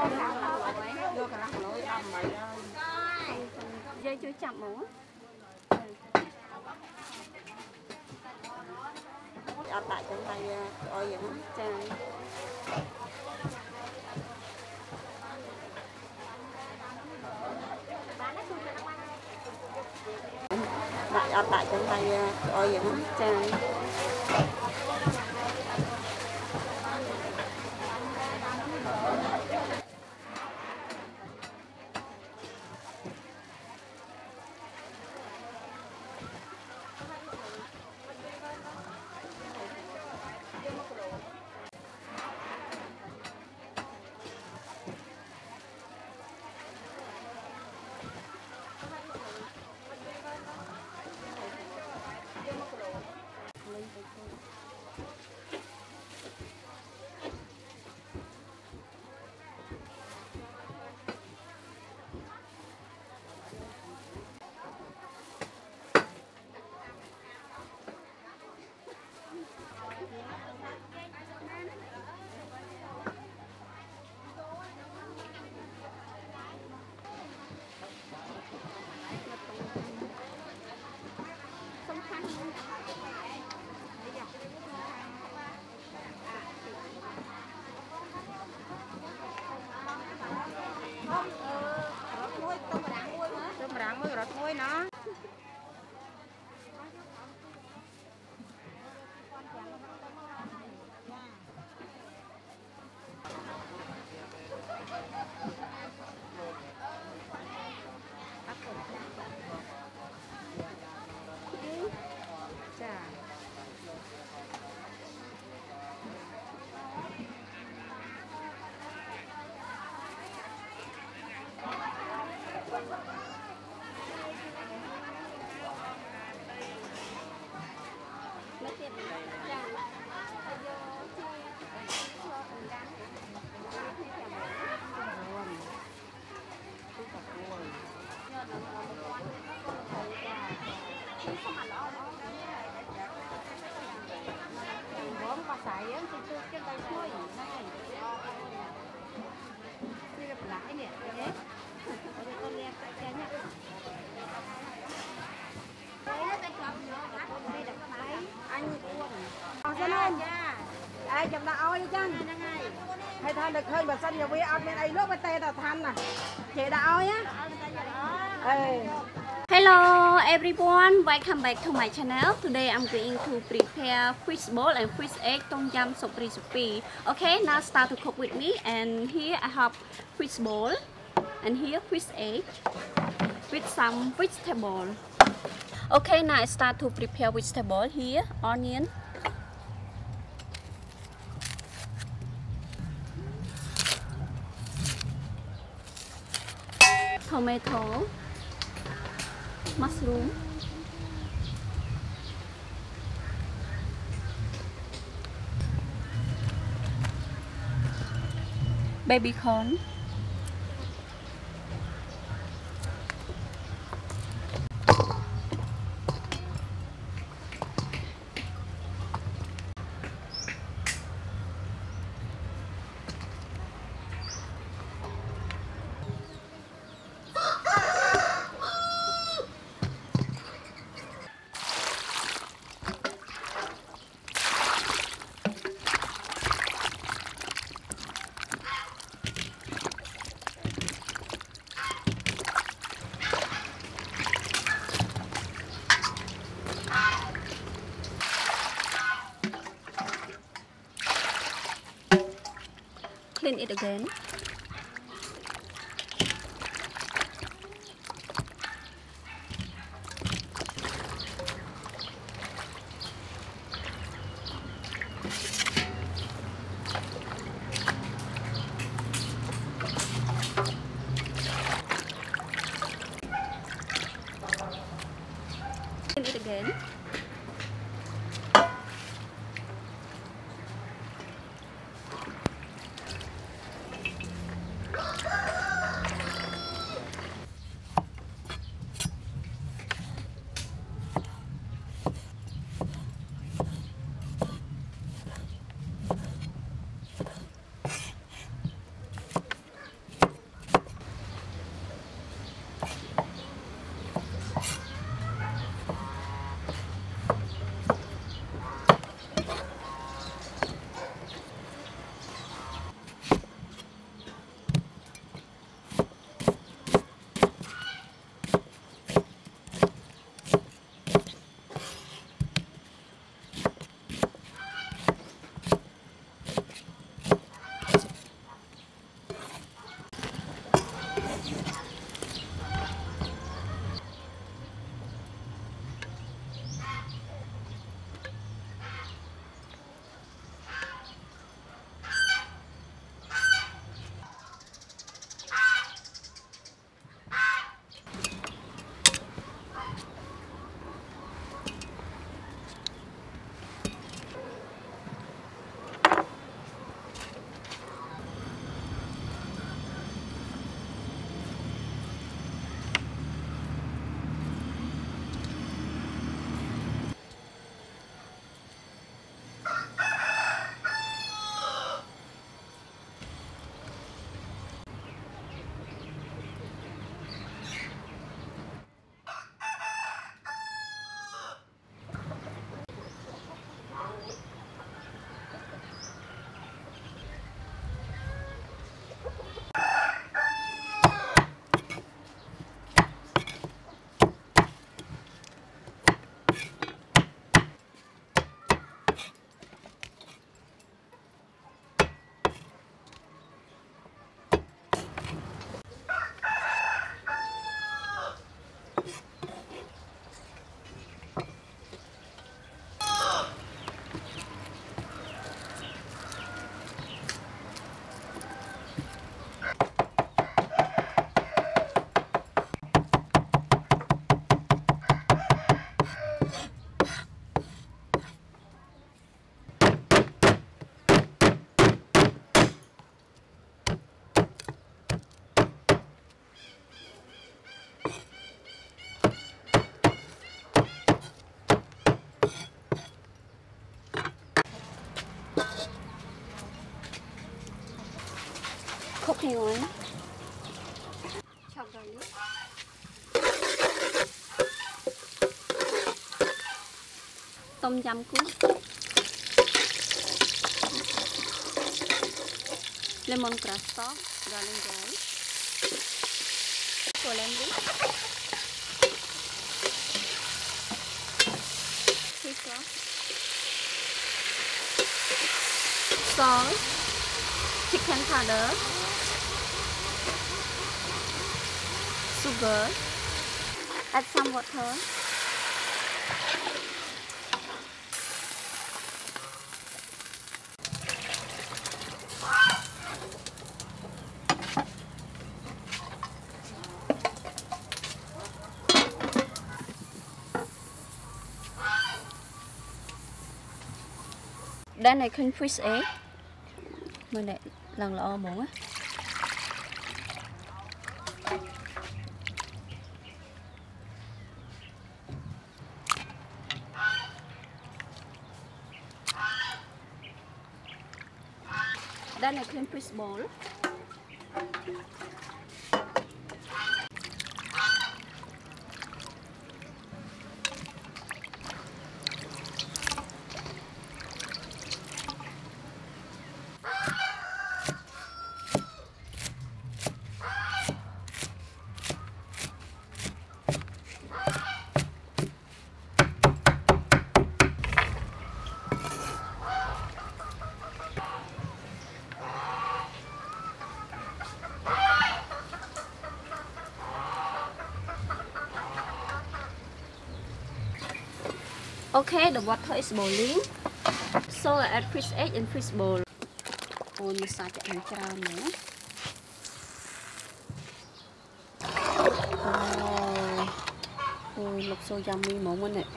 dây chuối chậm máu ở tại trong tay ơi vậy ở tại trong tay ơi vậy hay than được hơi mà sân nhà vi ăn bên ấy lúc bên tê là than nè chị đã ơi á. Hello everyone, welcome back to my channel. Today I'm going to prepare fish ball and fish egg tom yum soup recipe. Okay, now start to cook with me. And here I have fish ball and here fish egg with some vegetable. Okay, now I start to prepare vegetable. Here onion, tomato, mushroom, baby corn, clean it again. Clean it again. garlic. Tom yum goong. Lemongrass stalk, garlic oil. Celery. Pepper. Salt. Chicken powder. Sugar. Add some water. Đây này khinh fish egg. Mình này lần lọ muỗng á. Đây này khinh fish bowl. Okay, the water is boiling. So I add fish egg in fish bowl. Ôi, mình xài chạy hàng tràn nữa. Ôi, looks so yummy moment này.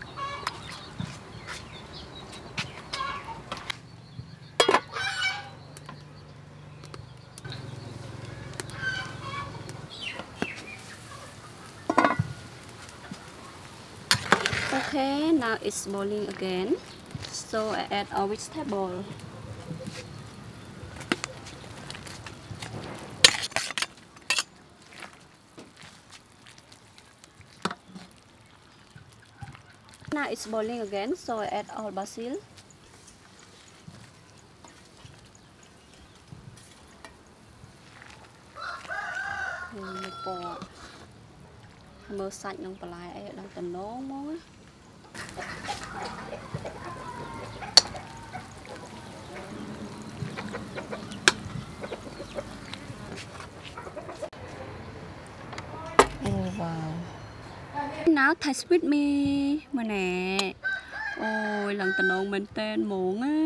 Okay, now it's boiling again. So I add our vegetable. Now it's boiling again, so I add all basil. Mơ sạch nông bà lại ấy đang tầm nấu mối. Oh wow. Now taste with me. Mà nè. Ôi lần tầm nấu mình tên muỗng á.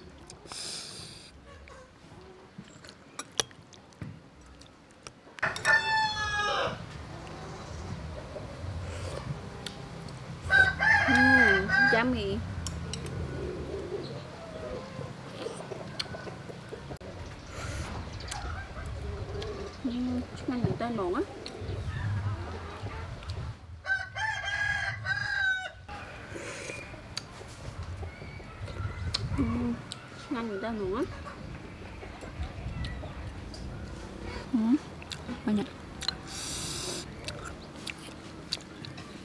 Yummy. Ngon mình tên muỗng á. Ngon mình tên muỗng á. Ngon nhỉ.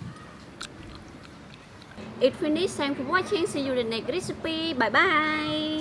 It's finished. Thanks for watching. See you in the next recipe. Bye bye.